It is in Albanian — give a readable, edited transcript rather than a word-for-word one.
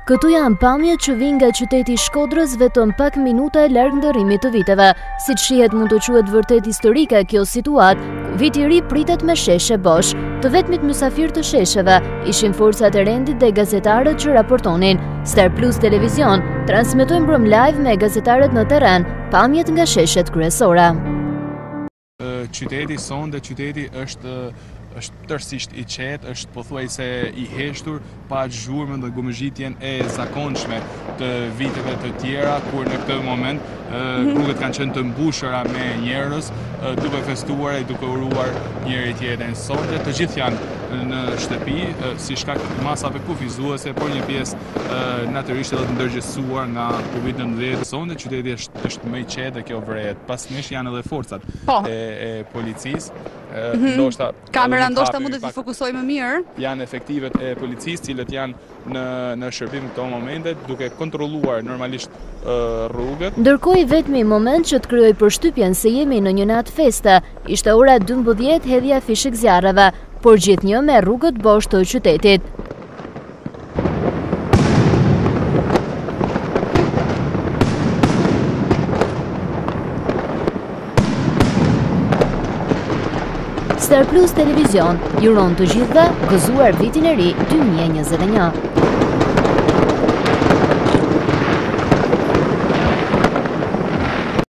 Këtu janë pamjet që vijnë nga qyteti i Shkodrës vetëm pak minuta e larg ndërrimit të viteve. Siç shihet mund të quhet vërtet historike kjo situatë, ku viti i ri pritet me sheshe bosh. Të vetmit mysafir të shesheve ishin forcat e rendit dhe gazetarët që raportonin. Star Plus Televizion transmetoi mbrëm live me gazetarët në terren, pamjet nga sheshet kryesore. Qyteti sonde, qyteti është tërësisht i qetë, është pothuajse i heshtur, pa zhurmën dhe gumëzhitjen e zakonshme të viteve të tjera, kur në këtë moment rrugët kanë qenë të mbushura me njerëz, duke festuar e duke uruar njëri tjetrin. Sonte të gjithë janë në shtëpi, si shkak të masave kufizuese, por një pjesë natyrisht edhe të ndërgjegjësuar nga Covid-19. Sonte qyteti është më i qetë dhe kjo vret. Pasmesh janë edhe forcat e policisë. Kamera ndoshta mund të t'i fokusoj më mirë. Janë efektivet e policisë, cilët janë në shërbim këto momente, duke kontrolluar normalisht rrugët. Ndërkohë i vetmi moment që të krijoi përshtypjen se jemi në një natë feste, ishte ora 12 hedhja fishek zjarreve, por gjithnjë me rrugët bosh të qytetit. Star Plus Televizion juron të gjithëve gëzuar vitin e ri 2021.